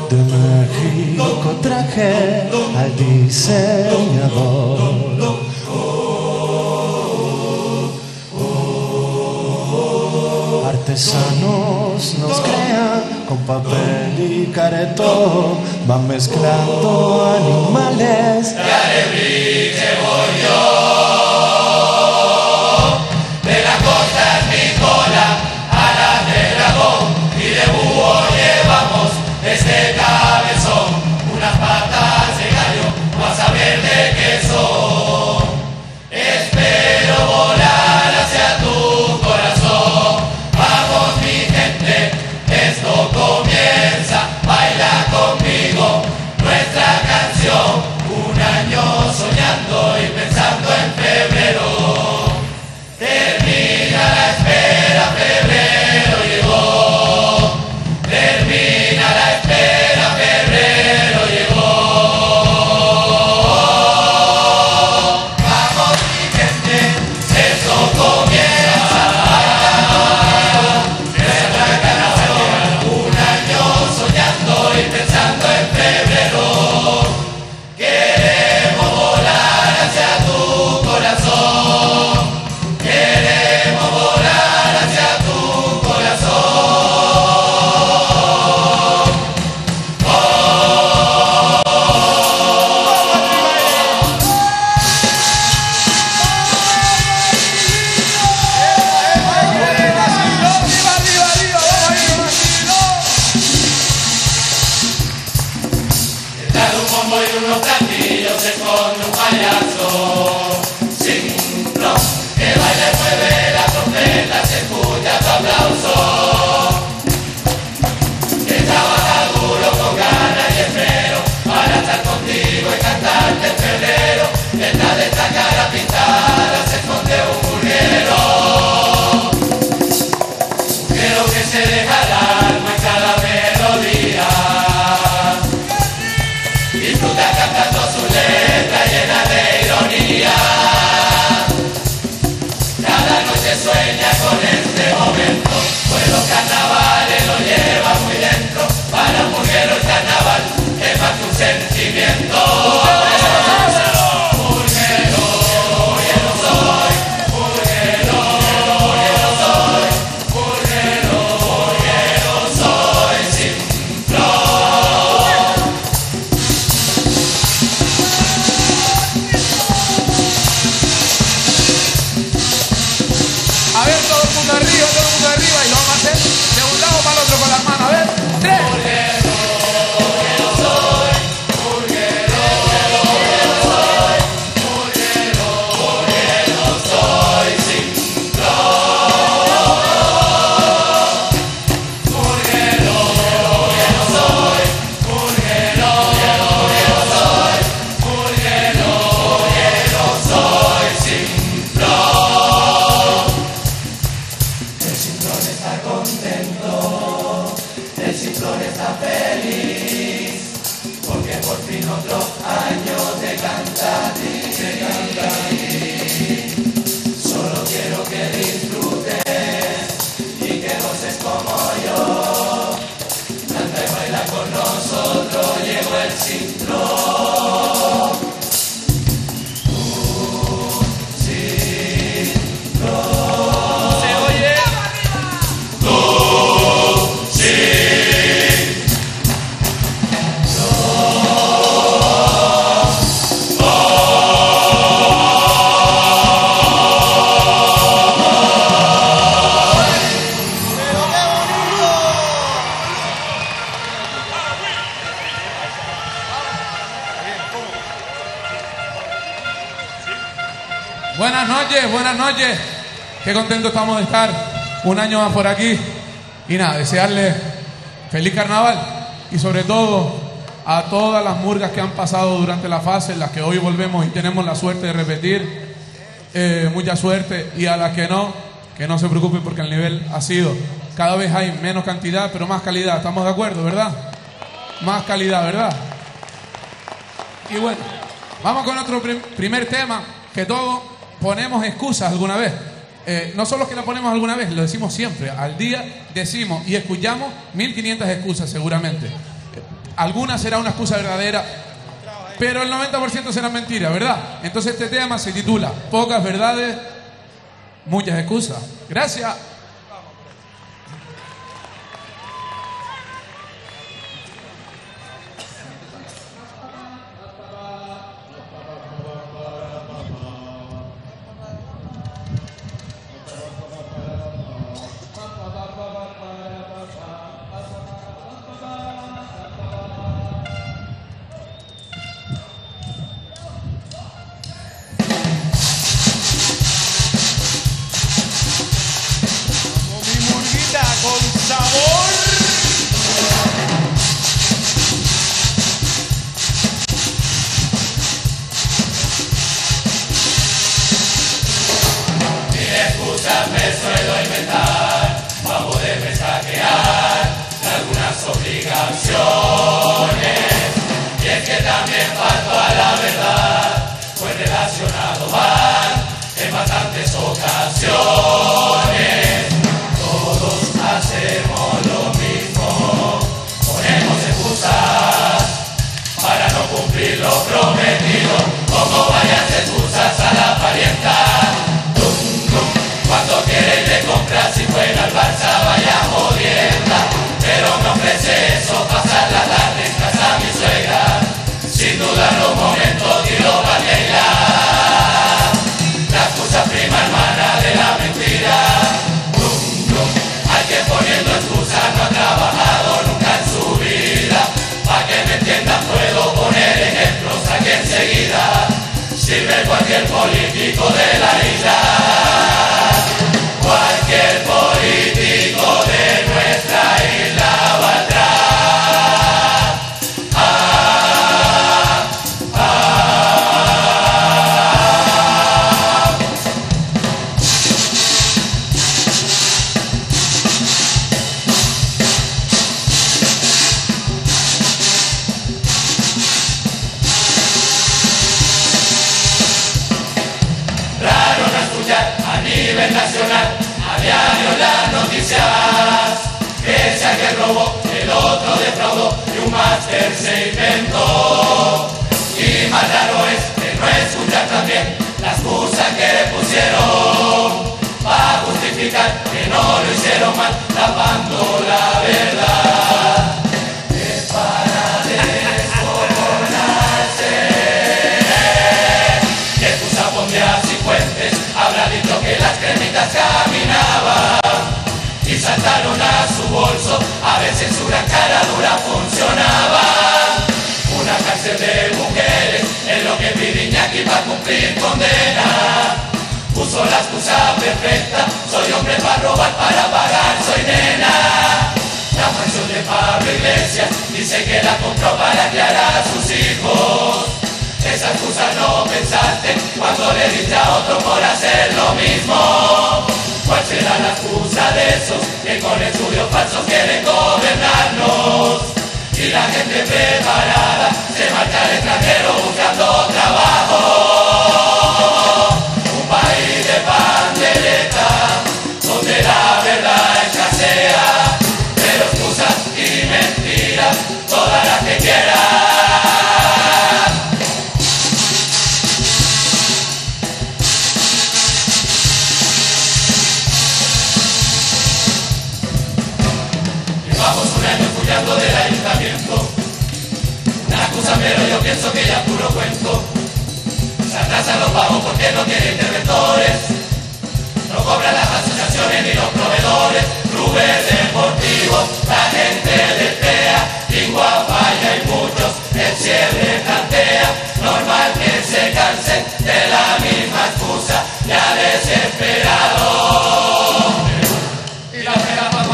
De México traje al diseñador. Artesanos nos crean con papel y caretón, van mezclando animales. De alebrije voy yo, de la costa es mi cola a la de dragón, y de búho llevamos este cabezón, unas patas de gallo, vas a ver de qué son. Espero volar hacia tu corazón, vamos mi gente, esto comienza, baila conmigo nuestra canción, un año soñando y pensando en febrero. Termina la espera, febrero llegó. Termina la espera, febrero llegó. Vamos mi gente, esto comienza. Nuestra canción, un año soñando y pensando en febrero. Queremos volar hacia tu corazón. Queremos volar hacia tu corazón. Detrás de un bombo y unos platillos se esconde un payaso sin plomo que baila y mueve la trompeta, se escucha tu aplauso. Que trabaja duro con ganas y esmero para estar contigo y cantarte en febrero. Detrás de esta cara pintada se esconde un burguero. Burguero que se deja el alma en cada melodía. Disfruta cantando su letra llena de ironía. Cada noche sueña con este momento, pues los carnavales lo lleva muy dentro. Para un burguero el carnaval es más que un sentimiento. Burguero, burguero soy. Burguero, burguero soy. Burguero, burguero soy sin flor. A ver, todo el mundo arriba, y lo vamos a hacer de un lado para el otro con las manos. A ver, 3. El cinturón está contento, el cinturón está feliz, porque por fin otro año te canta a ti, te canta a ti. Solo quiero que disfrutes y que goces como yo. Canta y baila con nosotros, llegó el cinturón. Buenas noches. Qué contento estamos de estar un año más por aquí. Y nada, desearles feliz carnaval y sobre todo a todas las murgas que han pasado durante la fase, en las que hoy volvemos y tenemos la suerte de repetir. Mucha suerte, y a las que no se preocupen, porque el nivel ha sido, cada vez hay menos cantidad pero más calidad. ¿Estamos de acuerdo, verdad? Más calidad, ¿verdad? Y bueno, vamos con otro primer tema, que todos ponemos excusas alguna vez. No solo que la ponemos alguna vez, lo decimos siempre. Al día decimos y escuchamos 1500 excusas seguramente. alguna será una excusa verdadera, pero el 90% será mentira, ¿verdad? Entonces este tema se titula Pocas verdades, muchas excusas. Gracias. Con sabor. Sin excusas me suelo inventar para poderme saquear de algunas obligaciones. Y es que también falto a la verdad, pues relacionado van en bastantes ocasiones. Hacemos lo mismo, ponemos excusas para no cumplir lo prometido, como varias excusas a la parienta. Cuando quiere ir de compras, si fuera al Barça vaya jodienda, pero me ofrece eso, pasar la tarde en casa de mi suegra, sin dudar los momentos y lo bailar. La excusa prima hermana de la mentira. Que poniendo excusas no ha trabajado nunca en su vida. Pa' que me entiendan puedo poner ejemplos aquí enseguida. Sirve cualquier político de la isla, cualquier político de nuestra isla valdrá. Nacional, a diario las noticias, que sea que robó, el otro defraudó y un máster se inventó. Y más raro es que no escuchar también la excusa que le pusieron para justificar que no lo hicieron mal, tapando la verdad. Es para descojonarse. ¿Qué excusa pondría si Fuentes habrá dicho que las cremitas caminaban y saltaron a su bolso a ver si en su gran cara dura funcionaba? Una cárcel de mujeres es lo que pide Iñaki para cumplir condena. Puso la excusa perfecta, soy hombre para robar, para pagar, soy nena. La mansión de Pablo Iglesias dice que la compró para criar a sus hijos. Esa excusa no pensaste cuando le diste a otro por hacer lo mismo. ¿Cuál será la excusa de esos que con estudios falsos quieren gobernarnos? Y la gente preparada se marcha al extranjero buscando trabajo. Un país de pandereta donde la verdad escasea, pero excusas y mentiras todas las que quieras. Del ayuntamiento, una excusa pero yo pienso que ya puro cuento. Se atrasan los pagos porque no tiene interventores, no cobran las asociaciones ni los proveedores. Clubes deportivos, la gente del TEA, lingua falla y muchos, el cierre plantea. Normal que se cansen de la misma excusa, ya desesperado. Y la pena para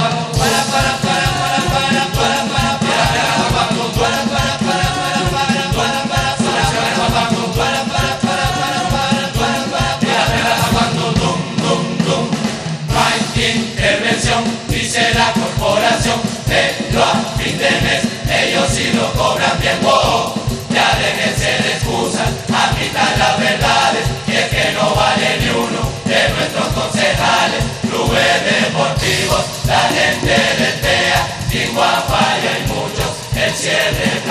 dice la corporación, pero a fin de mes ellos sí lo cobran bien. Wow, ya déjense de excusas, admitan las verdades, y es que no vale ni uno de nuestros concejales. Clubes deportivos, la gente del TEA, lingua falla y muchos, el cierre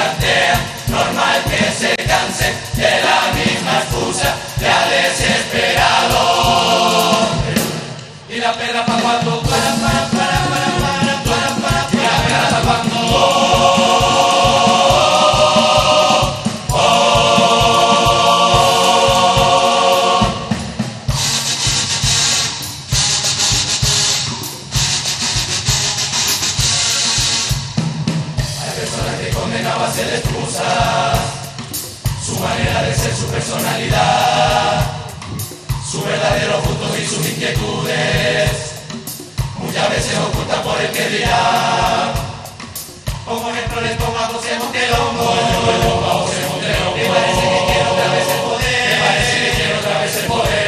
condenado a ser excusas. Su manera de ser, su personalidad, sus verdaderos gustos y sus inquietudes, muchas veces ocultas por el que dirá. Como ejemplo les pongo a José Montelongo, que parece que quiere otra vez el poder, que parece que quiere otra vez el poder.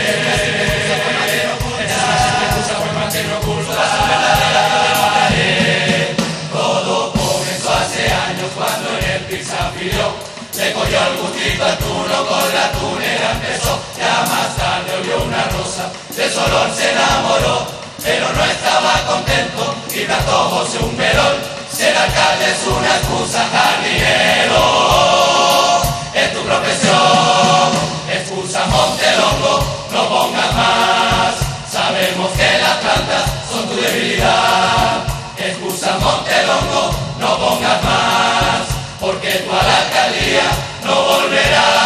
Esa fue más que no oculta, su verdadera madre. Todo comenzó hace años cuando en el pizza pidió, le cogió el gustito al turno, con la tunera empezó. Ya más tarde olió una rosa, de su olor se enamoró, pero no estaba contento y trató José un verón. Ser alcalde es una excusa, jardinero es tu profesión. Excusa Montelongo, no pongas más, sabemos que las plantas son tu debilidad. Excusa Montelongo, no pongas más, porque tú a la alcaldía no volverás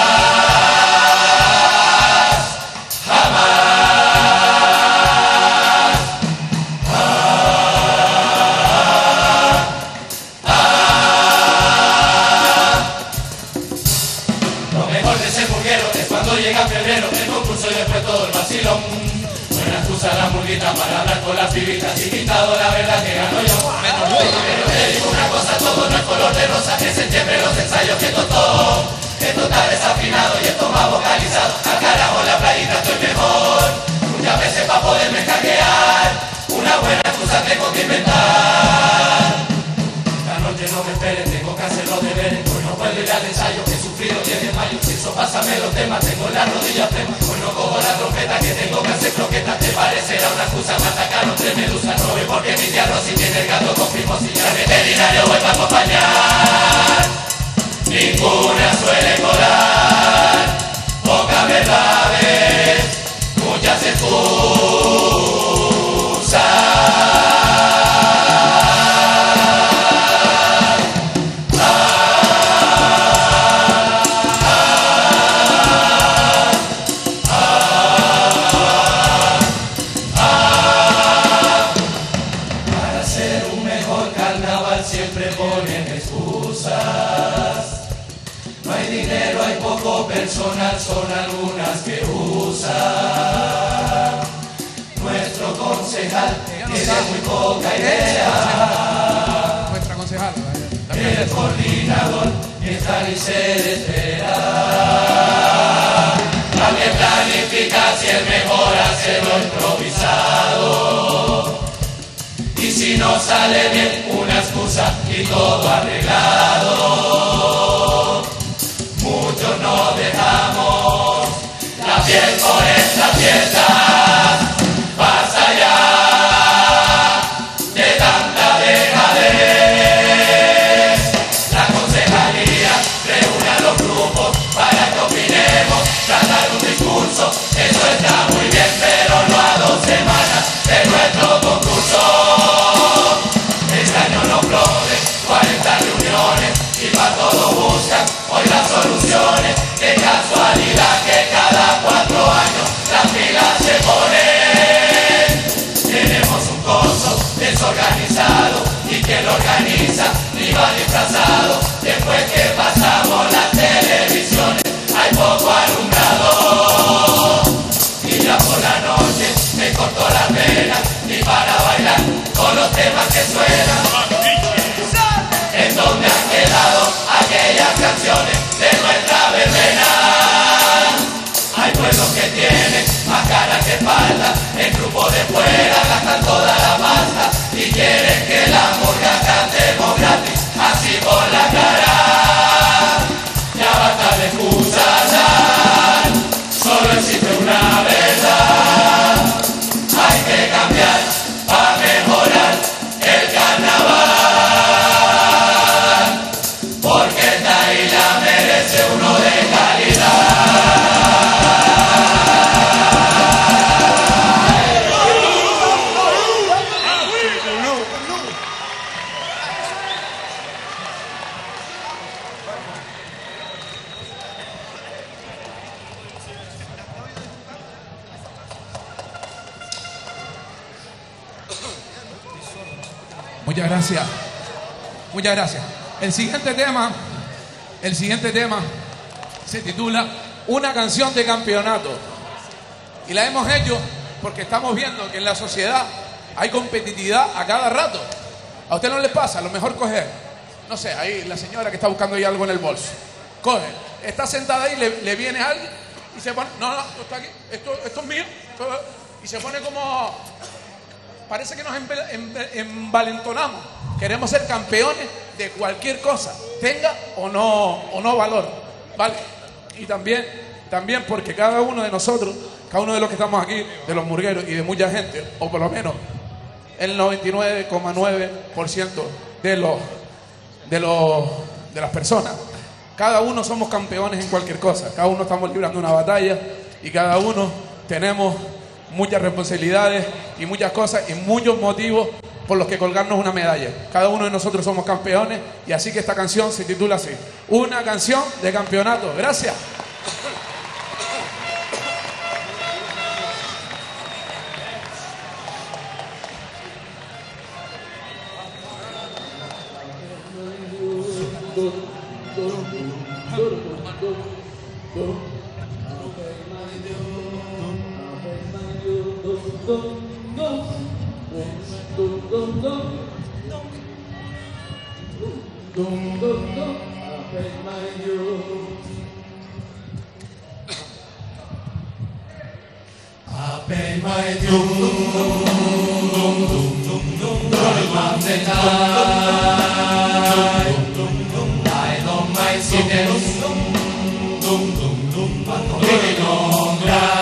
jamás. Lo mejor de ser burguero es cuando llega febrero, el concurso y después todo el vacilón. Buena excusa la murguita para hablar con las pibitas y pintado la verdad que gano yo. Pero te digo una cosa, todo no es color de rosa, en septiembre los ensayos que tostó. Esto está desafinado y esto más vocalizado, al carajo la playita estoy mejor. Muchas veces para poderme escaquear, una buena excusa tengo que inventar. Esta noche no me esperen, tengo que hacer los deberes, hoy no puedo ir al ensayo que he sufrido 10 de mayo. Si eso pásame los temas, tengo las rodillas temas, hoy no cojo la trompeta que tengo que hacer croquetas. Te parecerá una excusa, me atacaron 3 medusas, no ve porque mi tía Rosy tiene el gato con fimosillas. Al veterinario voy para acompañar, ninguna suele colar, pocas verdades, muchas excusas. Para hacer un mejor carnaval siempre ponen excusas. No hay dinero, hay poco personal, son algunas que usan. Nuestro concejal tiene muy poca idea. Nuestra concejal. El coordinador ni está ni se le espera. También planifica si es mejor hacerlo improvisado. Y si no sale bien, una excusa y todo arreglado. Muchos nos dejamos la piel por esta fiesta. Basta ya de tanta dejadez. La concejalía reúne a los grupos para que opinemos, tratar un discurso. Eso está muy bien, pero no a 2 semanas de nuestro concurso. Este año no flore, 40 reuniones y para todo buscan hoy las soluciones. Qué casualidad que cada 4 años las pilas se ponen. Tenemos un coso desorganizado y quien lo organiza ni va disfrazado. Después que pasamos las televisiones hay poco alumbrado. Y ya por la noche me cortó la pena ni para bailar con los temas que suenan. ¿En dónde han quedado aquellas canciones de nuestra verbena? Hay pueblos que tienen más cara que espalda, el grupo de fuera gastan toda la pasta y quieren que la murga cantemos gratis, así por la cara. Ya basta de excusas, solo existe una verdad. Hay que cambiar para mejorar el carnaval, porque esta isla merece uno de calidad. Muchas gracias. Muchas gracias. El siguiente tema se titula Una canción de campeonato. Y la hemos hecho porque estamos viendo que en la sociedad hay competitividad a cada rato. ¿A usted no le pasa? A lo mejor coger, no sé, ahí la señora que está buscando ahí algo en el bolso. Coge, está sentada ahí, le viene alguien y se pone, no, esto está aquí, esto es mío. Y se pone como, parece que nos envalentonamos. Queremos ser campeones de cualquier cosa, tenga o no valor, ¿vale? Y también porque cada uno de nosotros, cada uno de los que estamos aquí, de los murgueros y de mucha gente, o por lo menos el 99,9% de las personas, cada uno somos campeones en cualquier cosa, cada uno estamos librando una batalla y cada uno tenemos muchas responsabilidades y muchas cosas y muchos motivos por los que colgarnos una medalla. Cada uno de nosotros somos campeones y así que esta canción se titula así, Una canción de campeonato. Gracias. I paid my dues. During the night, I don't mind sitting, but living on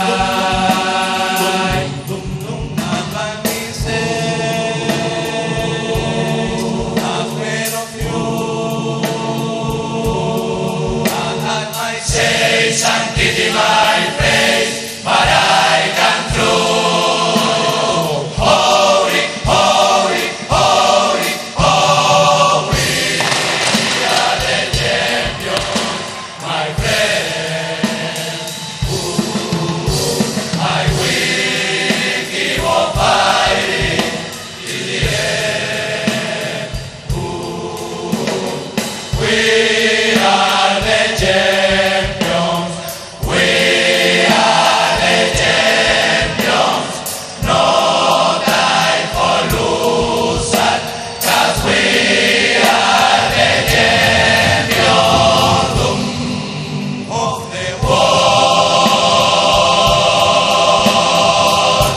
cry. Not by mistake, afraid of you. I had my say, sanctity my face, but I can through. Holy, holy, holy, holy. We are the champions, my friend. Ooh, I will keep on fighting till the end. Ooh, we are the champions. We are the champions. No time for losers, 'cause we are the champions of the world.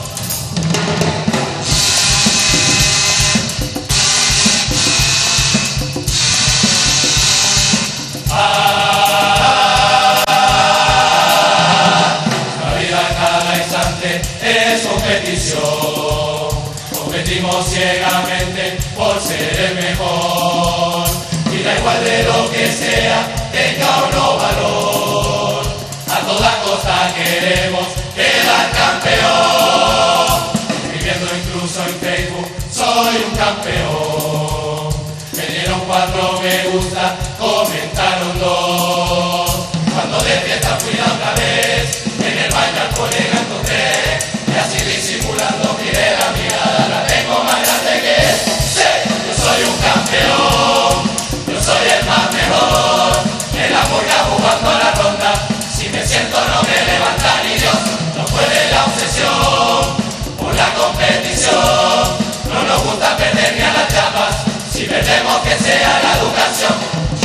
La vida cada instante es competición. Competimos ciegamente por ser el mejor. Y da igual de lo que sea, tenga o no valor. A toda costa queremos quedar campeón. Escribiendo incluso en Facebook, soy un campeón. Me dieron 4 me gusta, comentaron 2. Cuando de fiesta fui la otra vez, en el baño al colega encontré. Y así disimulando miré la mirada, la tengo más grande que él. Sí, yo soy un campeón, yo soy el más mejor. En la murga jugando a la ronda, si me siento no me levanta ni Dios. No puede la obsesión por la competición. No nos gusta perder ni a las chapas, si perdemos que sea la educación.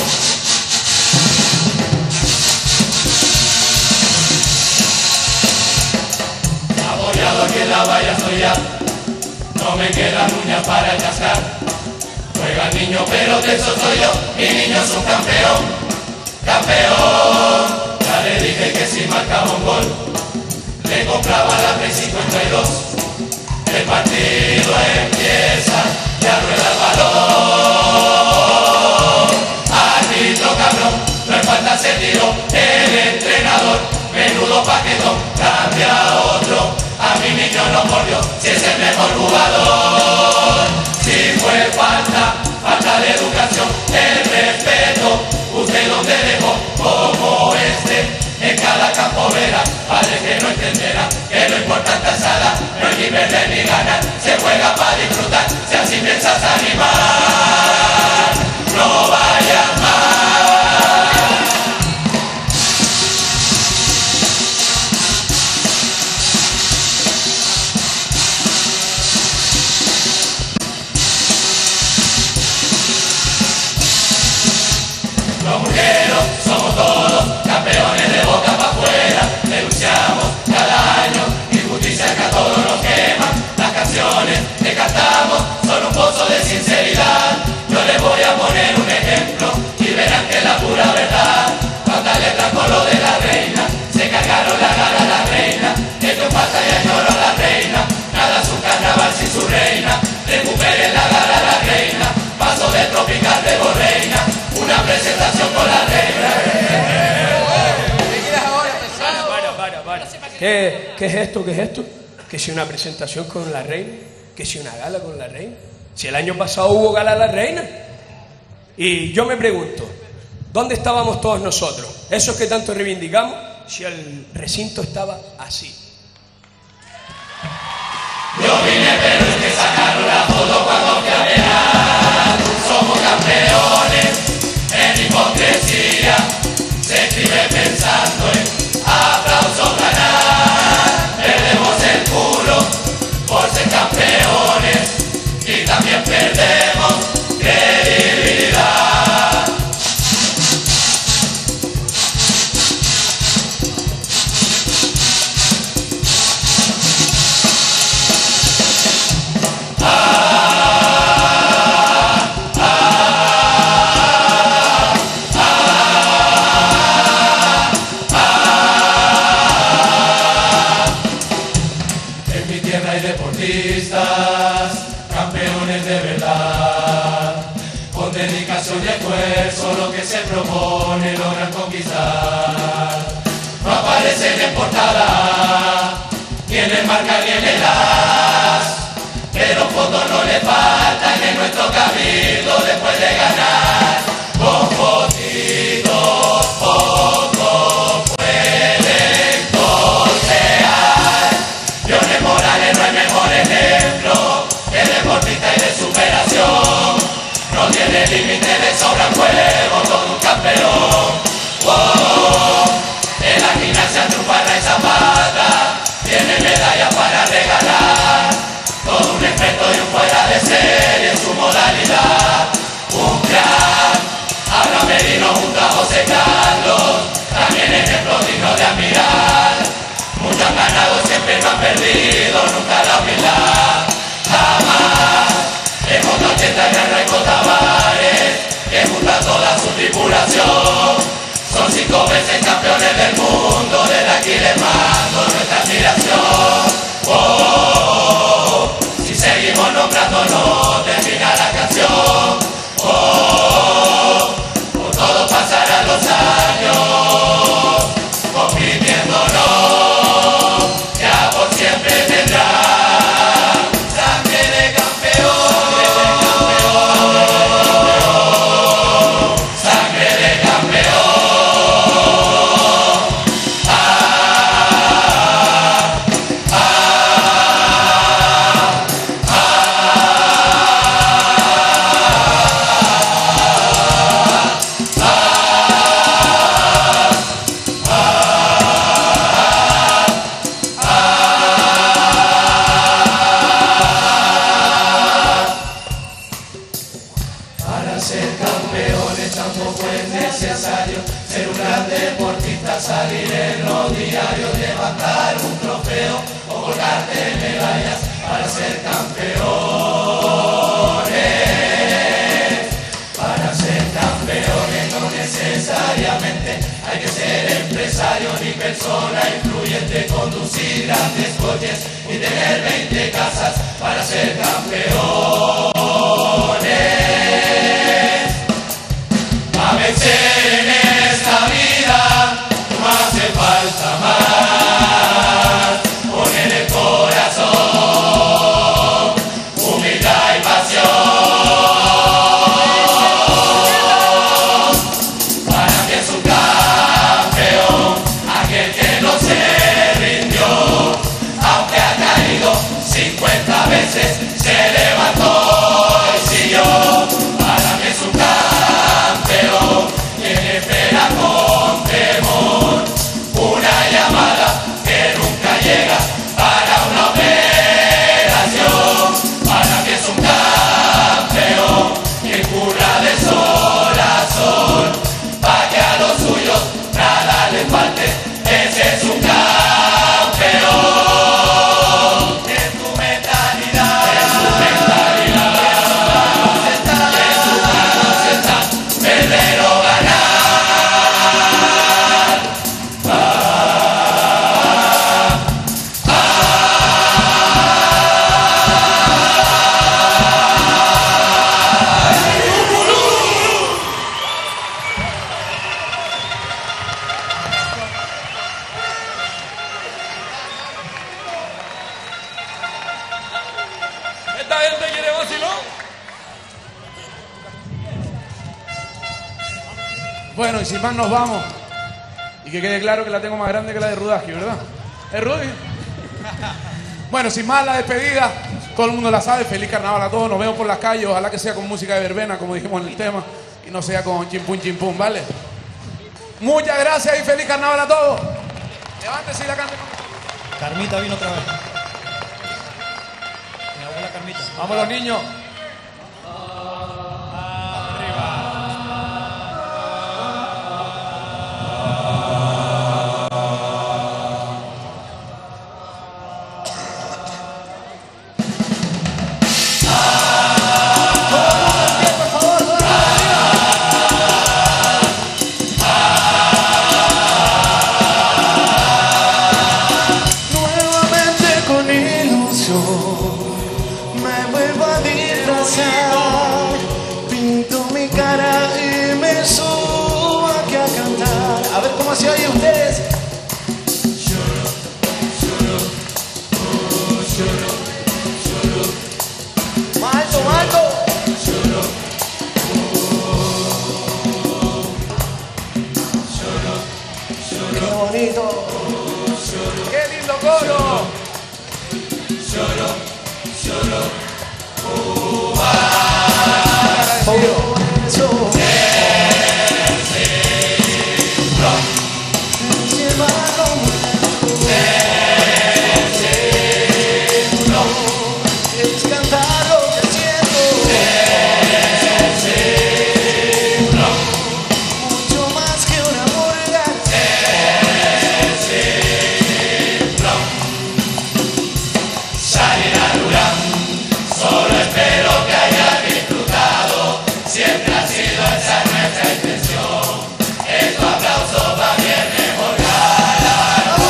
Apoyado aquí en la valla soy ya, no me quedan uñas para chascar. Juega el niño pero de eso soy yo, mi niño es un campeón, campeón. Ya le dije que si marcaba un gol, le compraba la Play 52. El partido empieza, ya rueda el balón. Árbitro cabrón, no es falta ese tiro, el entrenador, menudo paquetón, cambia a otro. A mi niño no mordió, si es el mejor jugador. Si fue falta, falta de educación, el respeto, usted donde dejó, como este, en cada campo verá, padre que no entenderá, que lo importante es nada, no hay ni perder ni ganar, se juega para disfrutar, si así piensas animar, no va murgueros somos todos campeones de boca para afuera. Denunciamos cada año injusticias que a todos nos queman. Las canciones que cantamos son un pozo de sinceridad. Yo les voy a poner un ejemplo y verán que es la pura verdad. Cuántas letras con lo de la reina, se cargaron la gala a la reina. Esto es pata y añoro a la reina, nada es un carnaval sin su reina. Recuperen la gala a la reina, paso de tropical de Borreina, una presentación con la reina. ¿Qué es esto? ¿Qué es esto? ¿Que si una presentación con la reina? ¿Que si una gala con la reina? Si el año pasado hubo gala a la reina. Y yo me pregunto, ¿dónde estábamos todos nosotros? Esos que tanto reivindicamos, si el recinto estaba así. Yo vine pero es que sacaron la foto cuando fui a viajar. Somos campeones en hipocresía. Se escribe pensando en aplausos ganar. Perdemos el culo por ser campeones y también perdemos credibilidad. Campeones de verdad, con dedicación y esfuerzo lo que se propone logran conquistar. No aparecen en portada, ni en el marca ni en el as, pero fondos no le faltan en nuestro cabildo después de ganar. Con poquitos poco pueden costear. Lionel Morales no hay mejor ejemplo que deportista y de superación. No tiene límite, le sobran huevos, todo un campeón. Oh, en la gimnasia triunfa Ray Zapata, tiene medallas para regalar. Todo un experto y un fuera de serie en su modalidad. Un crack, Abraham Merino junto a José Carlos, también ejemplo digno de admirar. Muchos han ganado, siempre no han perdido, nunca la humildad. Jamás, en J80 Gran Raico Tavares, que junta toda su tripulación. Son 5 veces campeones del mundo, desde aquí les mando nuestra admiración. Oh, si seguimos nombrando no termina la canción. Oh, por todo pasarán los años, compitiéndonos, ya por siempre tendrán sangre de campeón, sangre de campeón. Para ser campeones tampoco es necesario ser un gran deportista, salir en los diarios, levantar un trofeo o colgarte medallas. Para ser campeones, para ser campeones no necesariamente hay que ser empresario ni persona influyente, conducir grandes coches y tener 20 casas. Para ser campeones, a vencer en esta vida no hace falta más. Poner el corazón, humildad y pasión. Para que es un campeón aquel que no se rindió, aunque ha caído 50 veces, se levantó y siguió. Para que es un campeón que Bueno, y sin más nos vamos. Y que quede claro que la tengo más grande que la de Rudaski, ¿verdad? ¿Es Rudy? Bueno, sin más la despedida. Todo el mundo la sabe. Feliz carnaval a todos. Nos vemos por las calles. Ojalá que sea con música de verbena, como dijimos en el tema. Y no sea con chimpum, ¿vale? Muchas gracias y feliz carnaval a todos. Levántese y la cante. Carmita vino otra vez. Mi abuela Carmita. Vamos los niños. Pinto mi cara y me subo aquí a cantar. A ver cómo se oye ustedes. Más alto, más alto. Qué bonito. ¡Qué lindo coro! Es cantar lo que siento, mucho más que una murga. Salir a Durán, solo espero que hayas disfrutado. Siempre ha sido esa nuestra intención. Estos aplausos va bien mejor galardo.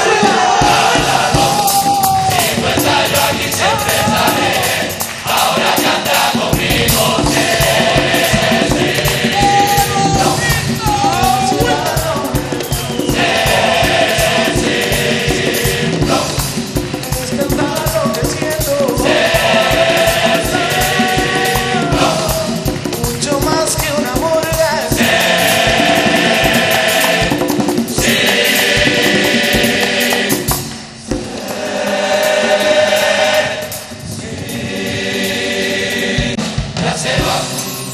Si tu ensayo aquí siempre sale, ahora canta conmigo. Es cantar lo que siento, mucho más que una murga. Ya se van,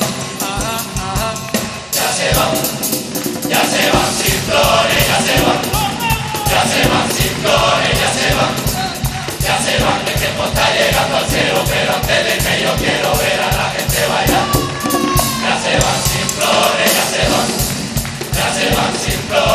ya se van, ya se van sin flores, ya se van, ya se van sin flores, ya se van, ya se van, el tiempo está llegando al cero, pero antes de que yo quiero ver a la gente bailar. Ya se van sin flores, ya se van sin flores.